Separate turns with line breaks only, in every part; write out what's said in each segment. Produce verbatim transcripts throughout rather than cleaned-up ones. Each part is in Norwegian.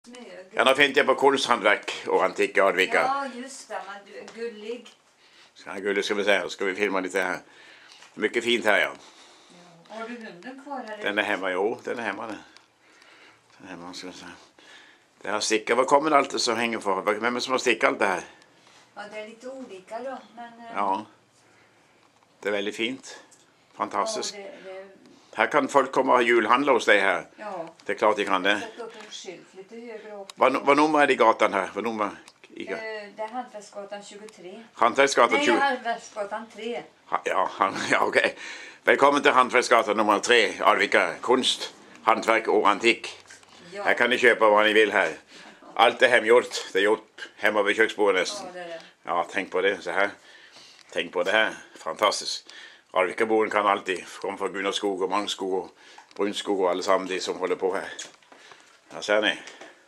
Ja, nå fint jeg på kunsthåndverk og antikk i Advika.
Ja, just det, men du är gullig.
Ja, gullig skal vi se, skal vi filma lite här. Mycket fint här, ja.
Ja. Har du hunden kvar eller?
Den är hemma, jo, den är hemma. Den är hemma, ska vi se. Det här stickar, vad kommer allt det som hänger för? Vem är det som har stickat allt det här?
Ja, det är lite olika då, men...
Ja, det är väldigt fint. Fantastiskt.
Ja, det, det...
Här kan folk komma och julhandla hos dig här.
Ja.
Det är klart de kan det.
Sätta upp en skylt lite högre upp.
Vad, vad nummer är det i gatan här? Vad nummer? I...
Eh, det är Hantverksgatan tjugotre.
Hantverksgatan
Nej,
tjugo...
Hantverksgatan tre.
Ha, ja, han, ja okej. Okay. Välkommen till Hantverksgatan nummer tre, Advika. Konst, hantverk och antik.
Ja.
Här kan ni köpa vad ni vill här. Allt är hemgjort. Det är gjort hemma vid köksbordet nästan.
Ja, det är det.
Ja, tänk på det så här. Tänk på det här. Fantastiskt. Advikaboen kan alltid komma från Gunnarskog och Mangskog och Brunskog och allesammans de som håller på här. Här ser ni.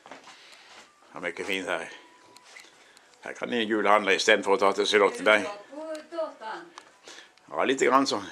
Ja, mycket fint här. Här kan ni julhandla istället för att ta till Charlottenberg.
Är du bra på datan?
Ja, lite grann så.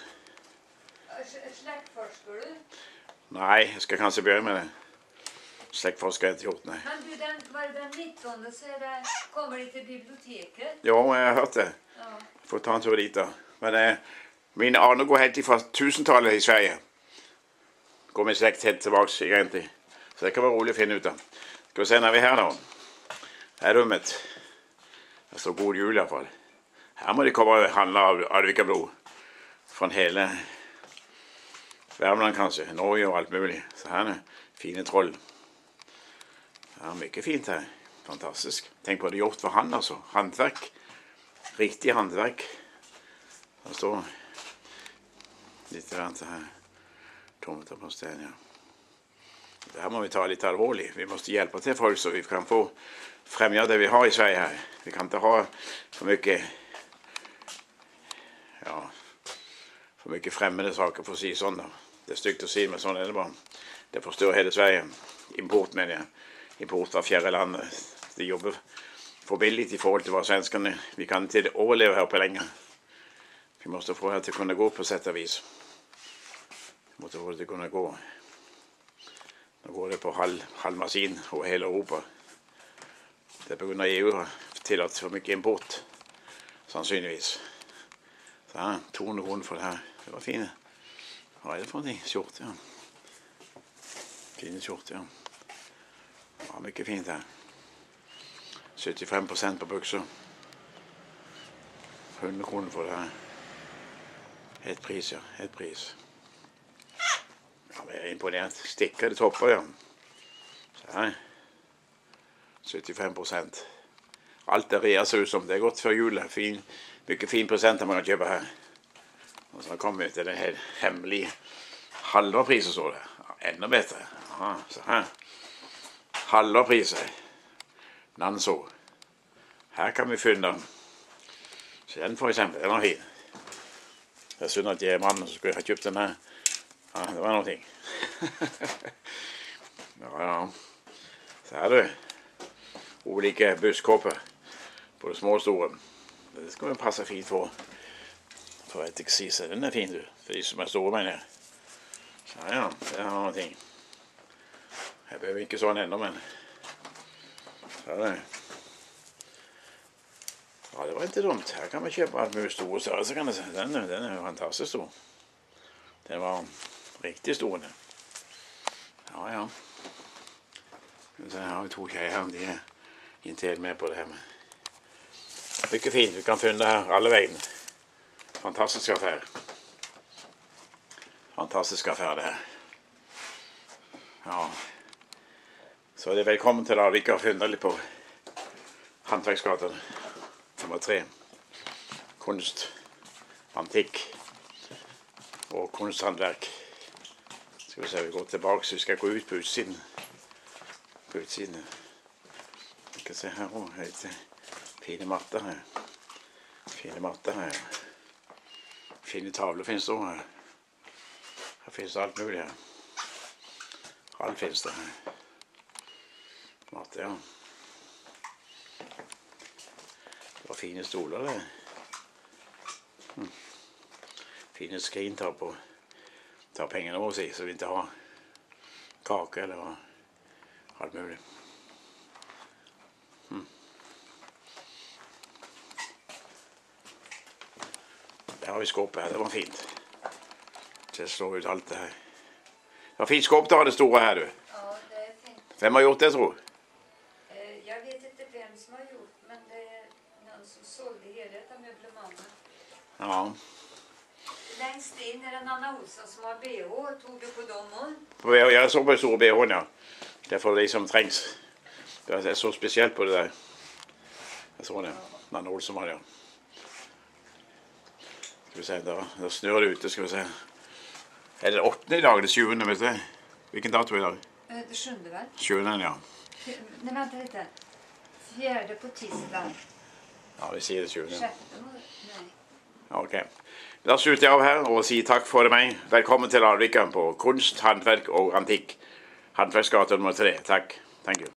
Släktforskar du?
Nej, jag ska kanske börja med det. Släktforskar har jag inte gjort, nej.
Men du, den, var det den nittonde så är det, kommer det till biblioteket?
Ja, jag har hört det.
Ja.
Får ta en tur dit då. Men eh, min anor går helt ifrån tusentalet i Sverige. Går min släkt helt tillbaks egentligen. Så det kan vara roligt att finna ut då. Ska vi se när vi är här då. Här rummet. Det står god jul i alla fall. Här må det komma och handla av Advikabro. Från hela Värmland kanske. Norge och allt möjligt. Så här nu. Fina troll. Ja, mycket fint här. Fantastiskt. Tänk på det gjort för hand alltså. Hantverk. Riktig hantverk. Det står lite grann så här. Tomtar på sten, ja. Det här måste vi ta lite allvarligt. Vi måste hjälpa till folk så vi kan få främja det vi har i Sverige här. Vi kan inte ha för mycket ja, för mycket främmande saker för att säga sådana. Det är styggt att säga med sådana eller bara. Det förstör hela Sverige. Import menar jag. Import av fjärran land. Det jobbar för billigt i förhållande till vad svenskarna. Vi kan inte överleva här på länge. Vi måste få det att kunna gå på sätt och vis. Vi måste få det att kunna gå. Då går det på halv, halv maskin och hela Europa. Det är på grund av E U har tillåtit för mycket import. Sannsynligvis. Så här, ton och för det här. Det var fint. Vad är det för någonting? Kjort, ja. Fin kjort, ja. Ja, mycket fint här. sjuttiofem procent på byxor. hundra kronor för det här. Ett pris, ja. Ett pris. Ja, men jag är imponerad. Stickade toppar, ja. Så här. sjuttiofem procent. Allt är rea ser ut som. Det är gott för jul. Fin, mycket fin present man kan köpa här. Och så kommer vi till den här hemliga halva priset så det. Ja, ännu bättre. Aha, så här. Halva priset. Nanso. Här kan vi fynda. Så den för exempel. Den är fin. Det är synd att jag är mannen så skulle jag ha köpt den här. Ja, det var någonting. Ja, ja. Så här du. Olika buskåpor. På de små och stora. Det ska man passa fint på. För att exis. Den är fin du. För de som är stora med det. Så ja, det har någonting. Jag behöver inte sån ändå men. Så där. Ja, det var inte dumt. Här kan man köpa allt med stor och större så kan det säga. Den, den är fantastiskt stor. Den var riktigt stor nu. Ja, ja. Sen har vi två tjejer här. De är inte helt med på det här. Men mycket fint. Vi kan fynda här alla vägen. Fantastiska affär. Fantastiska affär det här. Ja. Så det är välkommen till Advika och fynda lite på Hantverksgatan nummer tre. Konst, antik och konsthantverk. Ska vi se, vi går tillbaka så vi ska gå ut på utsidan. På utsidan. Vi kan se här och lite fina mattor här. Fina mattor här. Fina tavlor finns det här. Här finns allt möjligt här. Allt finns det här. Mattor, ja. Det var fina stolar där. Mm. Fina skrin tar på. Ta pengarna och sig så vi inte har kaka eller vad. Allt möjligt. vi skåpet här, det var fint. Så jag slår ut allt det här. Ja, fint skåp du har det stora här du.
Ja, det är fint.
Vem har gjort det tror du?
Eh, Jag vet inte vem som har gjort, men det är någon som sålde helhet av möblemanget.
Ja.
Längst in är det Anna Olsson som har B H. Tog du på dem
Och Jag, jag såg på stora B H, ja. Därför det som trängs. Det är så speciellt på det där. Jag såg det. Anna Olsson var det. Ska vi säga, där, där snör det ute, ska vi säga. Är det åttonde idag eller tjugonde, vet du? Vilken datum är det idag?
eh, Det sjunde väl?
tjugonde, ja.
Fj- Nej, vänta lite. Fjärde på tisdag.
Ja, vi ser det tjugonde.
Sjätte må- Nej.
Okej. Okay. Då slutar jag av här och säger tack för mig. Välkommen till Arvika på konst, hantverk och antik. Hantverksgatan nummer tre. Tack. Thank you.